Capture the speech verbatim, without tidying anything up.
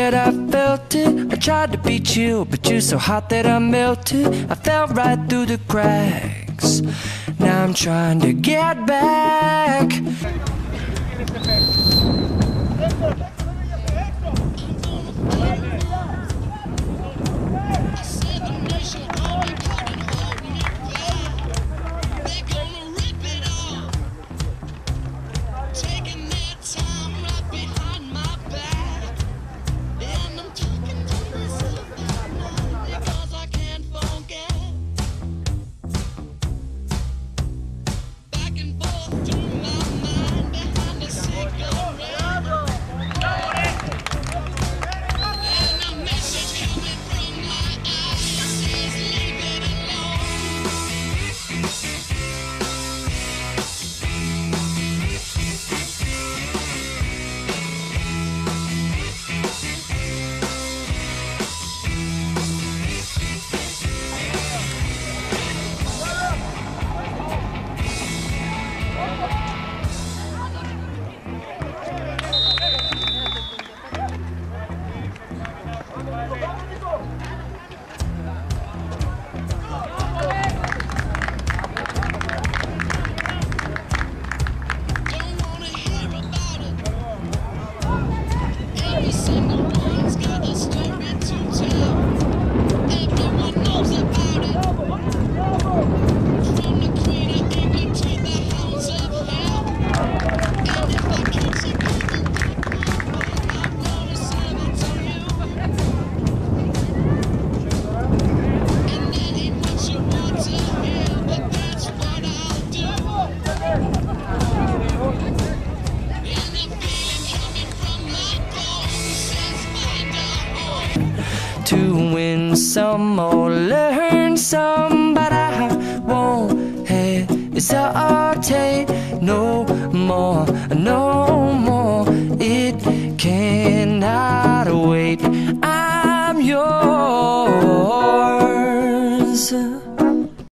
that I felt it. I tried to be chill, but you're so hot that I melted. I fell right through the cracks. Now I'm trying to get back. To win some or learn some, but I won't hesitate no more, no more.